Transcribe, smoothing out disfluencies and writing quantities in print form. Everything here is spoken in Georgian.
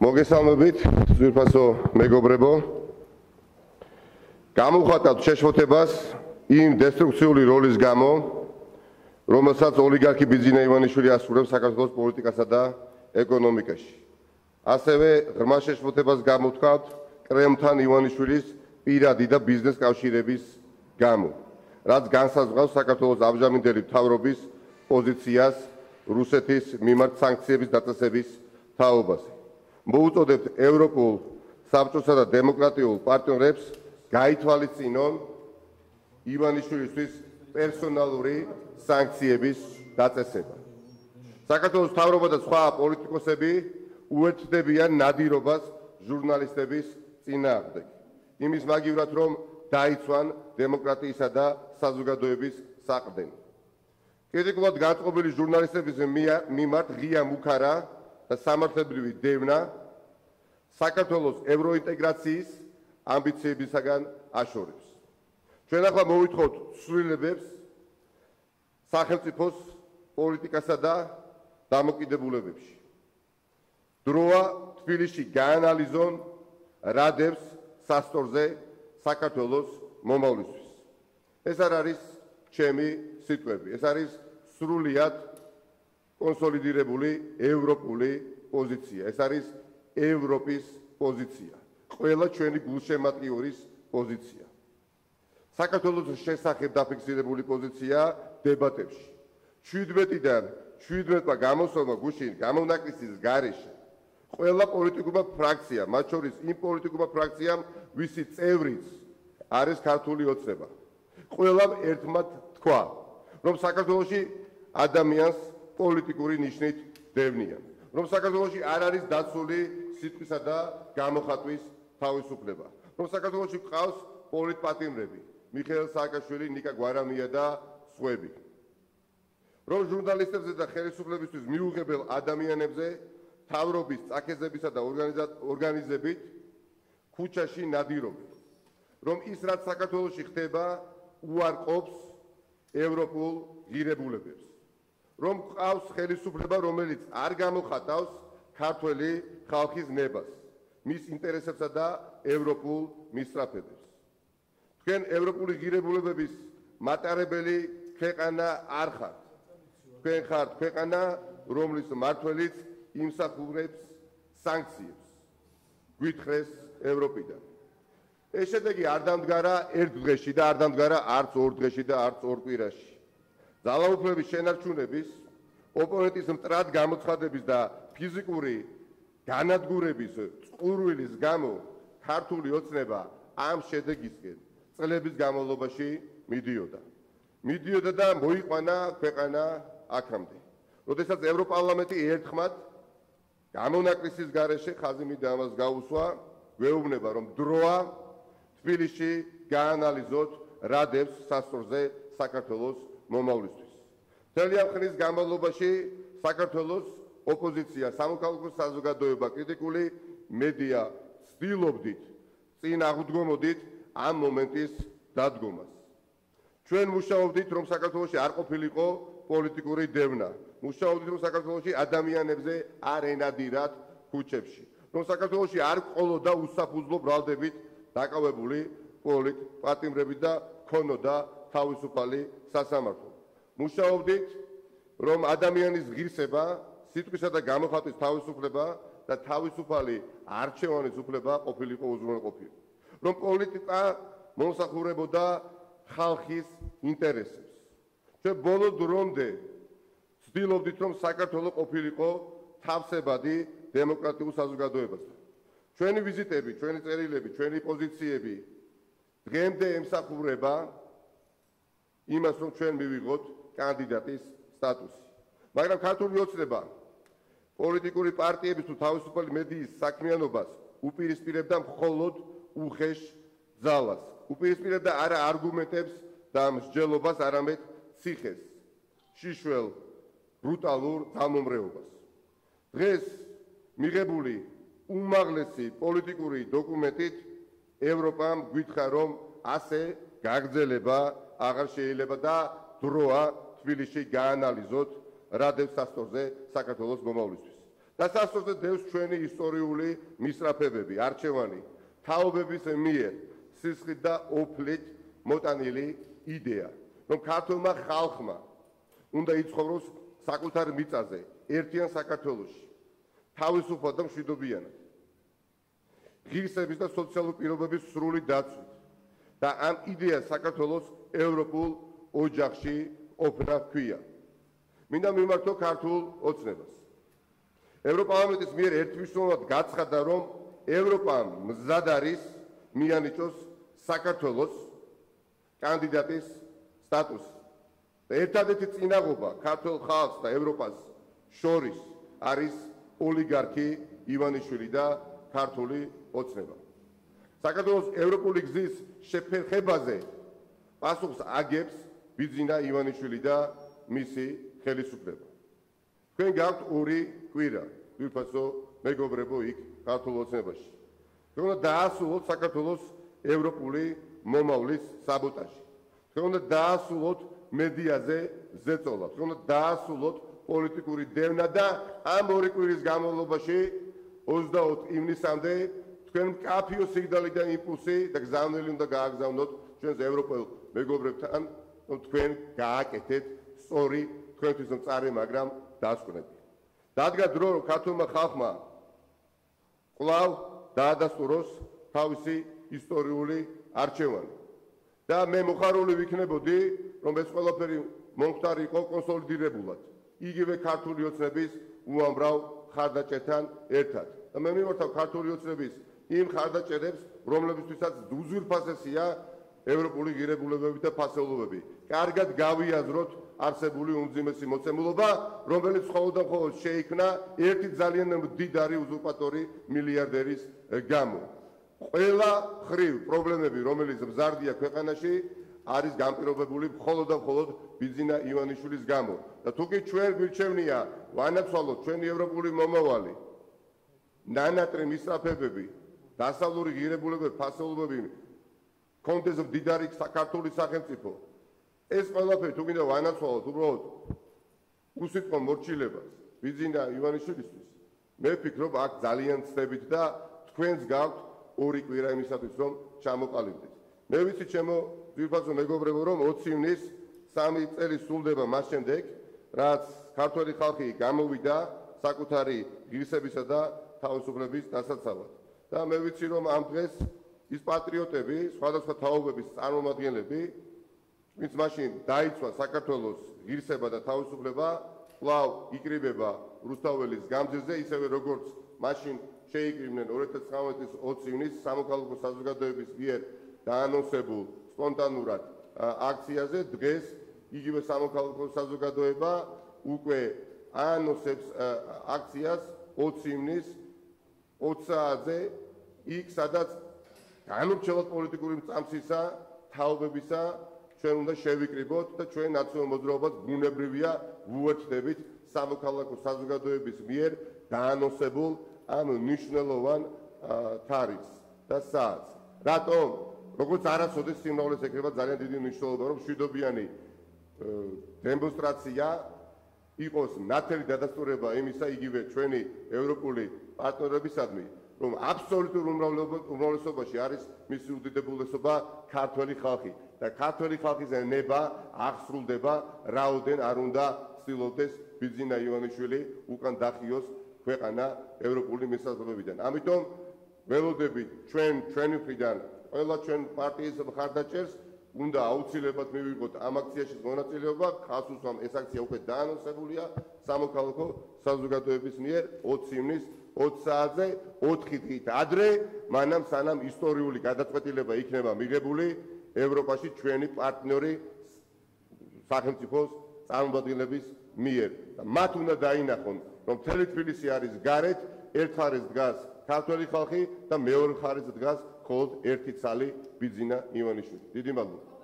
მოგესალმებით, ძვირფასო მეგობრებო. გამოვხატავთ შეშფოთებას იმ დესტრუქციული როლის გამო, რომელსაც ოლიგარქი ბიძინა ივანიშვილი ასრულებს საქართველოს პოლიტიკასა და ეკონომიკაში. ასევე ღრმა შეშფოთებას გამოვთქვათ კრემლთან ივანიშვილის პირადი და ბიზნეს კავშირების გამო, რაც განსაზღვრავს საქართველოს ამჟამინდელი მთავრობის პოზიციას რუსეთის მიმართ სანქციების დაწესების თაობაზე. მოუწოდებთ ევროპულ საბჭოსა და დემოკრატიულ პარტნიორებს გაითვალისწინონ ივანიშვილისთვის პერსონალური სანქციების დაწესება. საქართველოს მთავრობა და სხვა პოლიტიკოსები უერთდებიან ნადირობას ჟურნალისტების წინააღმდეგ, იმის მაგივრად, რომ დაიცვან დემოკრატიისა და საზოგადოების საყრდენი. კრიტიკულად განწყობილი ჟურნალისტების მიმართ ღია მუქარა და სამართლებრივი დევნა საქართველოს ევროინტეგრაციის ამბიციებისაგან აშორებს. ჩვენ ახლა მოვითხოვთ ცვლილებებს სახელმწიფოს პოლიტიკასა და დამოკიდებულებებში. დროა თბილისში გაანალიზონ რა დევს სასწორზე საქართველოს მომავლისთვის. ეს არ არის ჩემი სიტყვები, ეს არის სრულიად კონსოლიდირებული ევროპული პოზიცია. ეს არის ევროპის პოზიცია, ყველა ჩვენი გულშემატკივრის პოზიცია. საქართველოს შესახებ დაფიქსირებული პოზიცია დებატებში. 17-დან 17-მა გამოსვლმა გუშინ გამონაკლისის გარეშე ყველა პოლიტიკურმა ფრაქციამ, მათ შორის იმ პოლიტიკურმა ფრაქციამ, ვისი წევრიც არის ქართული ოცნება, ყველამ ერთმანეთს თქვა, რომ საქართველოში ადამიანს პოლიტიკური ნიშნით დევნიან, რომ საქართველოში არ არის დაცული სიტყვისა და გამოხატვის თავისუფლება, რომ საქართველოში გყავს პოლიტპატიმრები, მიხეილ სააკაშვილი, ნიკა გვარამია და სხვები, რომ ჟურნალისტებზე და ხელისუფლებისთვის მიუღებელ ადამიანებზე მთავრობის წაქეზებისა და ორგანიზებით ქუჩაში ნადირობენ, რომ ის რაც საქართველოში ხდება უარყოფს ევროპულ ღირებულებებს, რომ ყავს ხელისუფლება, რომელიც არ გამოხატავს ქართველი ხალხის ნებას, მის ინტერესებსა და ევროპულ მისწრაფებებს. თქვენ ევროპული ღირებულებების მატარებელი ქვეყანა არ ხართ. თქვენ ხართ ქვეყანა, რომლის მმართველიც იმსახურებს სანქციებს. გვითხრეს ევროპიდან. ეს შედეგი არ დამდგარა ერთ დღეში და არ დამდგარა არც ორ დღეში და არც ორ კვირაში. ძალაუფლების შენარჩუნების, ოპონენტის მტრად გამოცხადების და ფიზიკური განადგურების წყურვილის გამო ქართული ოცნება ამ შედეგისკენ წლების განმავლობაში მიდიოდა და მოიყვანა ქვეყანა აქამდე. როდესაც ევროპარლამენტი ერთხმად გამონაკლისის გარეშე ხაზი ამას გაუსვა, გვეუბნება, რომ დროა თბილისში გაანალიზოთ რა დევს სასწორზე საქართველოს მომავლისთვის. მთელი ამ ხნის განმავლობაში საქართველოს ოპოზიცია, სამოქალაქო საზოგადოება, კრიტიკული მედია ცდილობდით, წინ აღუდგომოდით ამ მომენტის დადგომას. ჩვენ მუშაობდით, რომ საქართველოში არ ყოფილიყო პოლიტიკური დევნა. მუშაობდით, რომ საქართველოში ადამიანებზე არ ენადირათ ქუჩებში, რომ საქართველოში არ ყოლოდა უსაფუძვლო ბრალდებით დაკავებული პოლიტპატიმრები და ქონოდა თავისუფალი სასამართლო. მუშაობდით, რომ ადამიანის ღირსება, სიტყვისა და გამოხატვის თავისუფლება და თავისუფალი არჩევანის უფლება ყოფილიყო უზრუნველყოფილი. რომ პოლიტიკა მომსახურებოდა ხალხის ინტერესებს. ჩვენ ბოლო დრომდე ვცდილობდით, რომ საქართველო ყოფილიყო თავსებადი დემოკრატიულ საზოგადოებასთან. ჩვენი ვიზიტები, ჩვენი წერილები, ჩვენი პოზიციები დღემდე ემსახურება იმას, რომ ჩვენ მივიღოთ კანდიდატის სტატუსი. მაგრამ ქართული ოცნება პოლიტიკური პარტიების თუ თავისუფალი მედიის საქმიანობას უპირისპირებდა მხოლოდ უხეშ ძალას. უპირისპირებდა არა არგუმენტებს და მსჯელობას, არამედ ციხეს, შიშველ ბრუტალურ თავმომრეობას. დღეს მიღებული უმაღლესი პოლიტიკური დოკუმენტით ევროპამ გვითხრა, რომ ასე გაგრძელება აღარ შეიძლება და დროა თბილისში გაანალიზოთ რა დევს სასწორზე საქართველოს მომავლისთვის. დასასრულზე დევს ჩვენი ისტორიული მისწრაფებები, არჩევანი, თაობების მიერ სისხლით და ოფლით მოტანილი იდეა, რომ ქართულმა ხალხმა უნდა იცხოვროს საკუთარ მიწაზე, ერთიან საქართველოში, თავისუფლად და მშვიდობიანად, ღირსების და სოციალური პირობების სრული დაცვით და ამ იდეას საქართველოს ევროპულ ოჯახში ყოფნა ჰქვია. მინდა მიმართო ქართულ ოცნებას. ევროპარლამენტის მიერ ერთმნიშვნელოვნად გაცხადა, რომ ევროპამ მზად არის მიანიჭოს საქართველოს კანდიდატის სტატუსი. ერთადერთი წინაღობა ქართულ ხალხს და ევროპას შორის არის ოლიგარქი ივანიშვილი და ქართული ოცნება. საქართველოს ევროპული გზის შეფერხებაზე პასუხს აგებს ბიძინა ივანიშვილი და მისი ხელისუფლება. თქვენ გაქვთ ორი კვირა, ძვირფასო მეგობრებო იქ ქართულ ოცნებაში. თქვენ უნდა დაასრულოთ საქართველოს ევროპული მომავლის საბოტაჟი. თქვენ უნდა დაასრულოთ მედიაზე ზეწოლა. თქვენ უნდა დაასრულოთ პოლიტიკური დევნა და ამ ორი კვირის განმავლობაში 24 ივნისამდე თქვენ მკაფიო სიგნალი და იმპულსი და გზავნილი უნდა გააგზავნოთ ჩვენს ევროპელ მეგობრებთან, რომ თქვენ გააკეთეთ სწორი თქვენთვის მწარე, მაგრამ დასკვნები. დადგა დრო, რომ ქართულმა ხალხმა კვლავ დაადასტუროს თავისი ისტორიული არჩევანი. და მე მოხარული ვიქნებოდი, რომ ეს ყველაფერი მომხდარიყო კონსოლიდირებულად, იგივე ქართული ოცნების უამრავ ხარდაჭერთან ერთად. და მე მიმართავ ქართული ოცნების იმ ხარდაჭერებს, რომლებისთვისაც უზურპასია ევროპული ღირებულებები და ფასეულობები. კარგად გავიაზროთ არსებული უმძიმესი მოცემულობა, რომელიც მხოლოდ და მხოლოდ შეიქმნა ერთი ძალიან მდიდარი უზურპატორი მილიარდერის გამო. ყველა ხრივ პრობლემები, რომელიც მზარდია ქვეყანაში, არის განპირობებული მხოლოდ და მხოლოდ ბიძინა ივანიშვილის გამო. და თუ კი ჩვენ გვირჩევნია ვანაცვალოთ ჩვენი ევროპული მომავალი, ნანატრი მისწრაფებები, დასავლური ღირებულებები, ფასეულობები, კონდეს მდიდარი საქართველოს სახელმწიფო, ეს ყველაფერი თუ გინდა ვანაცვალოთ უბრალოდ უსიტყვო მორჩილებას ბიძინა ივანიშვილისთვის, მე ვფიქრობ, აქ ძალიან ცდებით და თქვენს გაქვთ ორი კვირა იმისათვის, რომ ჩამოყალიბდეთ. მე ვიცი, ჩემო ძვირფასო მეგობრებო, რომ 20 ივნის 3 წელი სრულდება მას შემდეგ, რაც ქართველი ხალხი გამოვიდა საკუთარი ღირსებისა და თავისუფლების დასაცავად. და მე ვიცი, რომ ამ დღეს ის პატრიოტები, სხვადასხვა თაობების წარმომადგენლები, ვინც მაშინ დაიცვა საქართველოს ღირსება და თავისუფლება, კვლავ იკრიბება რუსთაველის გამზირზე, ისევე როგორც მაშინ შეიკრიბნენ 2019 წლის 20 ივნის სამოქალაქო საზოგადოების მიერ დაანონსებულ სპონტანურად აქციაზე. დღეს იგივე სამოქალაქო საზოგადოება უკვე აანონსებს აქციას 20 ივნის 20 საათზე, იქ სადაც განურჩევლად პოლიტიკური მწამსისა, თაობებისა ჩვენ უნდა შევიკრიბოთ და ჩვენ ნაციონალურ მოძრაობას ბუნებრივია ვუერთდებით სამოქალაქო საზოგადოების მიერ დაანონსებულ ამ მნიშვნელოვან თარიღს და საათს. რატომ? როგორც არასოდეს სიმრავლეს ეკრება ძალიან დიდი მნიშვნელობა, რომ მშვიდობიანი დემონსტრაცია იყოს ნათელი დადასტურება იმისა, იგივე ჩვენი ევროპული პარტნიორებისადმი, რომ აბსოლუტურ უმრავლესობაში არის მისი უდიდებულესობა ქართველი ხალხი და ქართველი ხალხის ნება აღსრულდება, რაოდენ არ უნდა ცდილობდეს ბიძინა ივანიშვილი უკან დახიოს ქვეყანა ევროპული მისაწვდომებიდან. ამიტომ ველოდებით ჩვენი მხრიდან ყველა ჩვენ პარტიის მხარდაჭერს უნდა აუცილებლად მივიღოთ ამ აქციაში მონაწილეობა. ხალხს უსვამ, ეს აქცია უკვე დაანონსებულია სამოქალაქო საზოგადოების მიერ 20 ივნის 20 საათზე 4 დღით ადრე, მანამ სანამ ისტორიული გადაწყვეტილება იქნება მიღებული ევროპაში ჩვენი პარტნიორი სახელმწიფოს წარმომადგენლების მიერ. მათ უნდა დაინახონ, რომ მთელი თბილისი არის გარეთ, ერთ მხარეს დგას ქართველი ხალხი და მეორე მხარეს დგას მხოლოდ ერთი ცალი ბიძინა ივანიშვილი. დიდი მადლობა.